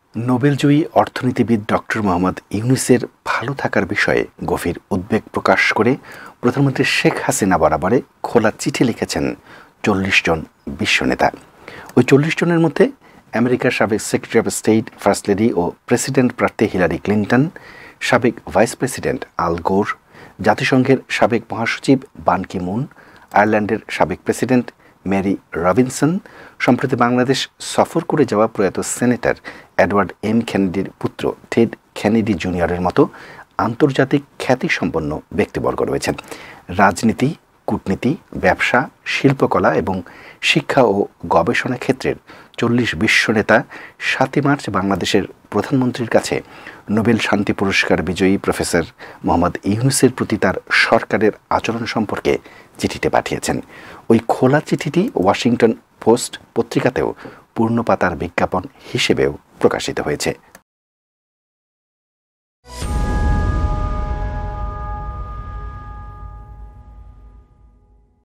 নোবেলজয়ী অর্থনীতিবিদ ডক্টর মোহাম্মদ ইউনূসের ভালো থাকার বিষয়ে গভীর উদ্বেগ প্রকাশ করে প্রধানমন্ত্রী শেখ হাসিনা বরাবরে খোলা চিঠি লিখেছেন ৪০ জন বিশ্বনেতা। ওই ৪০ জনের মধ্যে আমেরিকার সাবেক secretary of state, first lady ও প্রেসিডেন্ট প্রার্থী হিলারি ক্লিন্টন, সাবেক ভাইস প্রেসিডেন্ট আল গোর, জাতিসংঘের সাবেক মহাসচিব বান কি মুন, আয়ারল্যান্ডের সাবেক প্রেসিডেন্ট মেরি রবিনসন, সম্প্রতি বাংলাদেশ সফর করে যাওয়া প্রয়াত সেনেটর এডওয়ার্ড এম কেনেডির পুত্র টেড কেনেডি জুনিয়রের মতো আন্তর্জাতিক খ্যাতিসম্পন্ন ব্যক্তিবর্গ রয়েছেন। রাজনীতি, কূটনীতি, ব্যবসা, শিল্পকলা এবং শিক্ষা ও গবেষণা ক্ষেত্রের ৪০ বিশ্বনেতা ৭ই মার্চ বাংলাদেশের প্রধানমন্ত্রীর কাছে নোবেল শান্তি পুরস্কার বিজয়ী প্রফেসর মোহাম্মদ ইউনূসের প্রতি তার সরকারের আচরণ সম্পর্কে চিঠিতে পাঠিয়েছেন। ওই খোলা চিঠিটি ওয়াশিংটন পোস্ট পত্রিকাতেও পূর্ণ পাতার বিজ্ঞাপন হিসেবেও প্রকাশিত হয়েছে।